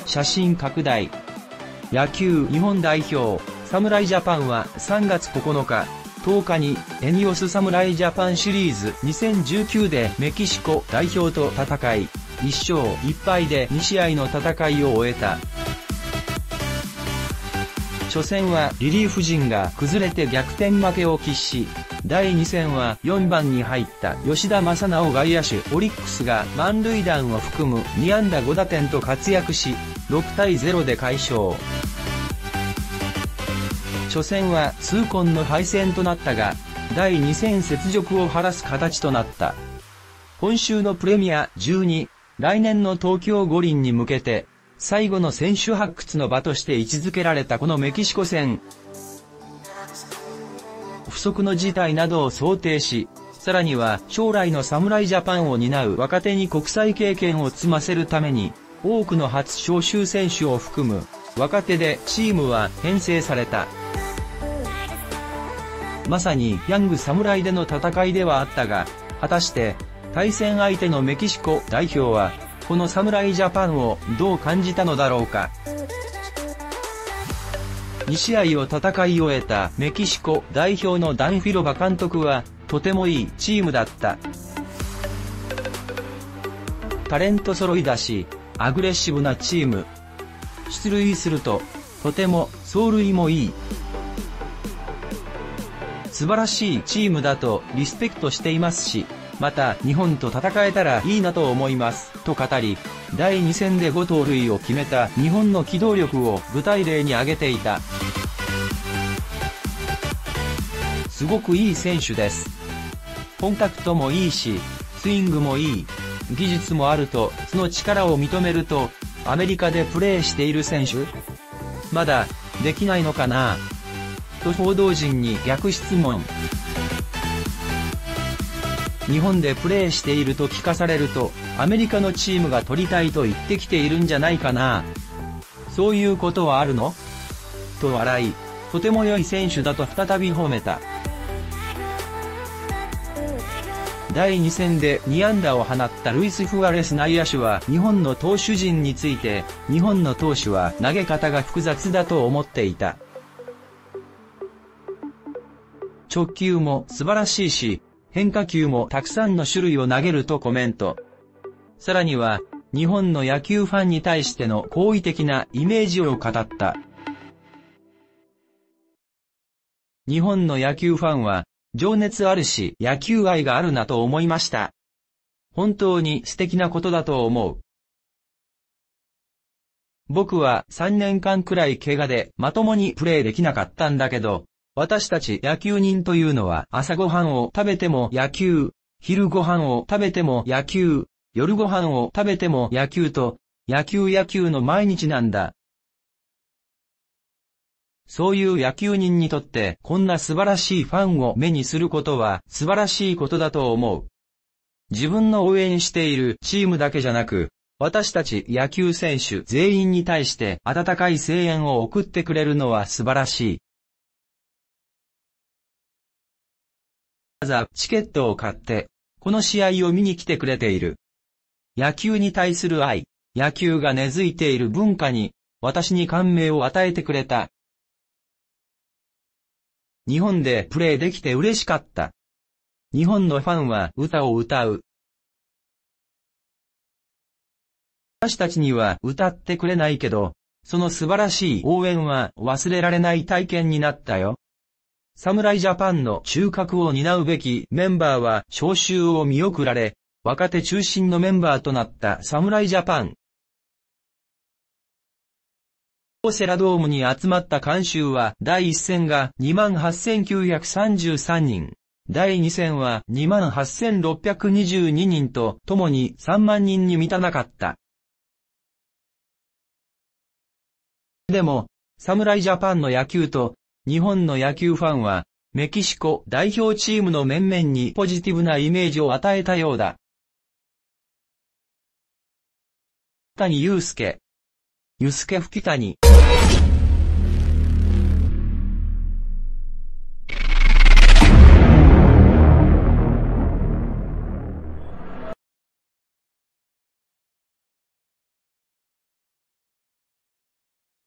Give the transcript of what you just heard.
写真拡大。野球日本代表、侍ジャパンは3月9日、10日にエニオス侍ジャパンシリーズ2019でメキシコ代表と戦い、1勝1敗で2試合の戦いを終えた。初戦はリリーフ陣が崩れて逆転負けを喫し、第2戦は4番に入った吉田正尚外野手オリックスが満塁弾を含む2安打5打点と活躍し、6対0で快勝。初戦は痛恨の敗戦となったが、第2戦雪辱を晴らす形となった。今週のプレミア12、来年の東京五輪に向けて、最後の選手発掘の場として位置づけられたこのメキシコ戦。不測の事態などを想定し、さらには将来の侍ジャパンを担う若手に国際経験を積ませるために、多くの初招集選手を含む若手でチームは編成された。まさにヤング侍での戦いではあったが、果たして対戦相手のメキシコ代表は、この侍ジャパンをどう感じたのだろうか。2試合を戦い終えたメキシコ代表のダン・フィロバ監督は、とてもいいチームだった。タレント揃いだし、アグレッシブなチーム。出塁すると、とても走塁もいい。素晴らしいチームだとリスペクトしていますし、また日本と戦えたらいいなと思います、と語り、第2戦で5盗塁を決めた日本の機動力を具体例に挙げていた。すごくいい選手です。コンタクトもいいし、スイングもいい、技術もあると、その力を認めると、アメリカでプレーしている選手？まだ、できないのかな？と報道陣に逆質問。日本でプレーしていると聞かされると、アメリカのチームが取りたいと言ってきているんじゃないかな。そういうことはあるの？と笑い、とても良い選手だと再び褒めた。第2戦で2安打を放ったルイス・フアレス内野手は日本の投手陣について、日本の投手は投げ方が複雑だと思っていた。直球も素晴らしいし、変化球もたくさんの種類を投げるとコメント。さらには、日本の野球ファンに対しての好意的なイメージを語った。日本の野球ファンは、情熱あるし野球愛があるなと思いました。本当に素敵なことだと思う。僕は3年間くらい怪我でまともにプレーできなかったんだけど、私たち野球人というのは朝ごはんを食べても野球、昼ごはんを食べても野球、夜ごはんを食べても野球と、野球の毎日なんだ。そういう野球人にとってこんな素晴らしいファンを目にすることは素晴らしいことだと思う。自分の応援しているチームだけじゃなく、私たち野球選手全員に対して温かい声援を送ってくれるのは素晴らしい。わざわざチケットを買って、この試合を見に来てくれている。野球に対する愛、野球が根付いている文化に、私に感銘を与えてくれた。日本でプレーできて嬉しかった。日本のファンは歌を歌う。私たちには歌ってくれないけど、その素晴らしい応援は忘れられない体験になったよ。侍ジャパンの中核を担うべきメンバーは招集を見送られ、若手中心のメンバーとなった侍ジャパン。大瀬良ドームに集まった観衆は第1戦が 28,933 人、第2戦は 28,622 人と共に3万人に満たなかった。でも、侍ジャパンの野球と日本の野球ファンはメキシコ代表チームの面々にポジティブなイメージを与えたようだ。谷祐介。ゆすけ吹谷。